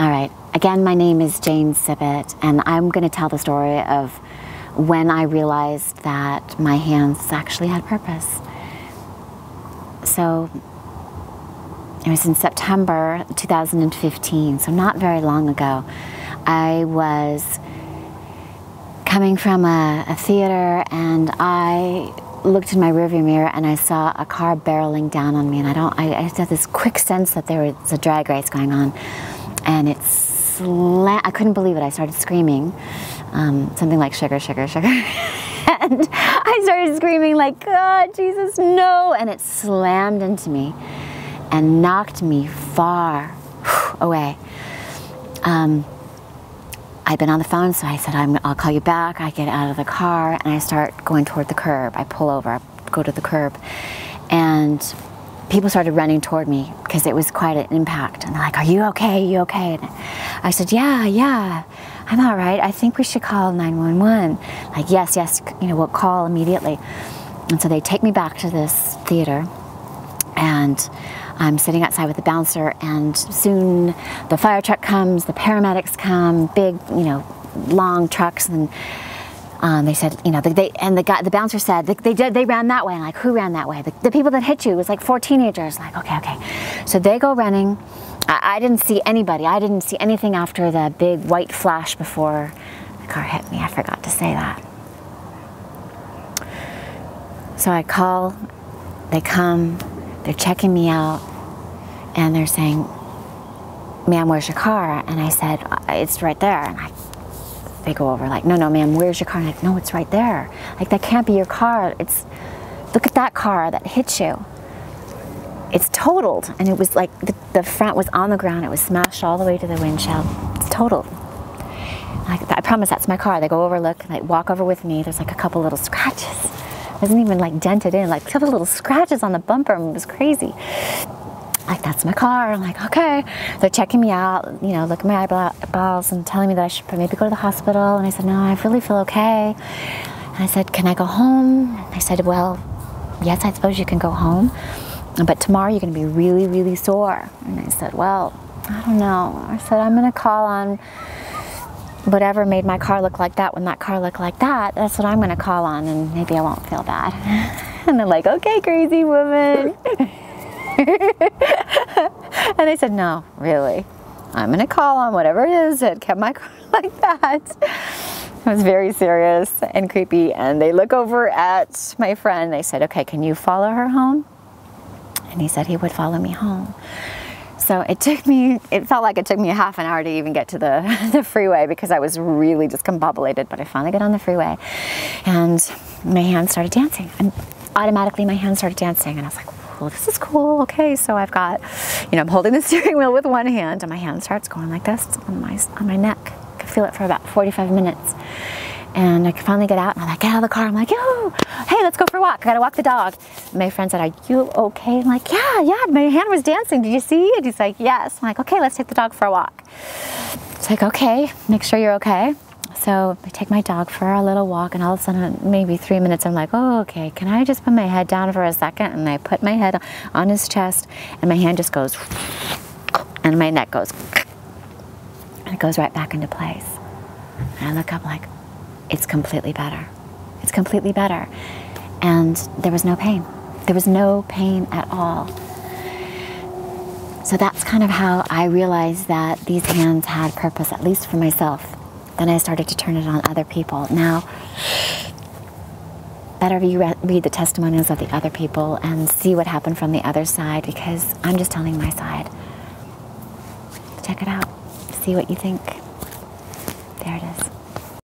All right, again, my name is Jane Sibbett, and I'm going to tell the story of when I realized that my hands actually had purpose. So it was in September 2015, so not very long ago. I was coming from a theater, and I looked in my rearview mirror and I saw a car barreling down on me, and I had this quick sense that there was a drag race going on, and I couldn't believe it. I started screaming, something like sugar, sugar, sugar. And I started screaming like, God, Jesus, no! And it slammed into me and knocked me far away. I'd been on the phone, so I said, I'll call you back. I get out of the car and I start going toward the curb. I pull over, I go to the curb, and people started running toward me because it was quite an impact. And they're like, are you okay? Are you okay? And I said, yeah, I'm all right. I think we should call 911. Like, yes, we'll call immediately. And so they take me back to this theater, and I'm sitting outside with the bouncer, and soon the fire truck comes, the paramedics come, big, long trucks, and they said, the bouncer said, they ran that way. And like, who ran that way? The people that hit you. It was like 4 teenagers. Like, okay. So they go running. I didn't see anybody. I didn't see anything after the big white flash before the car hit me. I forgot to say that. So I call, they come, they're checking me out, and they're saying, ma'am, where's your car? And I said, it's right there. And they go over like, no, ma'am, where's your car? And I'm like, no, it's right there. Like, that can't be your car. Look at that car that hit you. It's totaled. And it was like, the front was on the ground. It was smashed all the way to the windshield. It's totaled. I promise that's my car. They go over, look, and they walk over with me. There's like a couple little scratches. It wasn't even like dented in, like a couple little scratches on the bumper. It was crazy. Like, that's my car. I'm like, okay. They're checking me out, look at my eyeballs and telling me that I should maybe go to the hospital. And I said, no, I really feel okay. And I said, can I go home? And they said, well, yes, I suppose you can go home, but tomorrow you're going to be really, really sore. And I said, well, I don't know. I said, I'm going to call on whatever made my car look like that when that car looked like that. That's what I'm going to call on, and maybe I won't feel bad. And they're like, okay, crazy woman. And I said, no, really, I'm going to call on whatever it is that kept my car like that. It was very serious and creepy. And they look over at my friend. They said, okay, can you follow her home? And he said he would follow me home. So it felt like it took me a half an hour to even get to the freeway, because I was really discombobulated. But I finally got on the freeway, and my hands started dancing. And automatically my hands started dancing. And I was like, well, this is cool. Okay, so I've got, I'm holding the steering wheel with one hand, and my hand starts going like this on my neck. I could feel it for about 45 minutes. And I could finally get out, and I get out of the car. I'm like, yo, hey, let's go for a walk. I gotta walk the dog. And my friend said, are you okay? I'm like, yeah, my hand was dancing. Did you see it? He's like, yes. I'm like, okay, let's take the dog for a walk. It's like, okay, make sure you're okay. So I take my dog for a little walk, and all of a sudden, maybe 3 minutes, I'm like, oh, okay, can I just put my head down for a second? And I put my head on his chest, and my hand just goes, and my neck goes, and it goes right back into place. And I look up like, it's completely better. It's completely better. And there was no pain. There was no pain at all. So that's kind of how I realized that these hands had purpose, at least for myself. Then I started to turn it on other people. Now, better you read the testimonials of the other people and see what happened from the other side, because I'm just telling my side. Check it out. See what you think. There it is.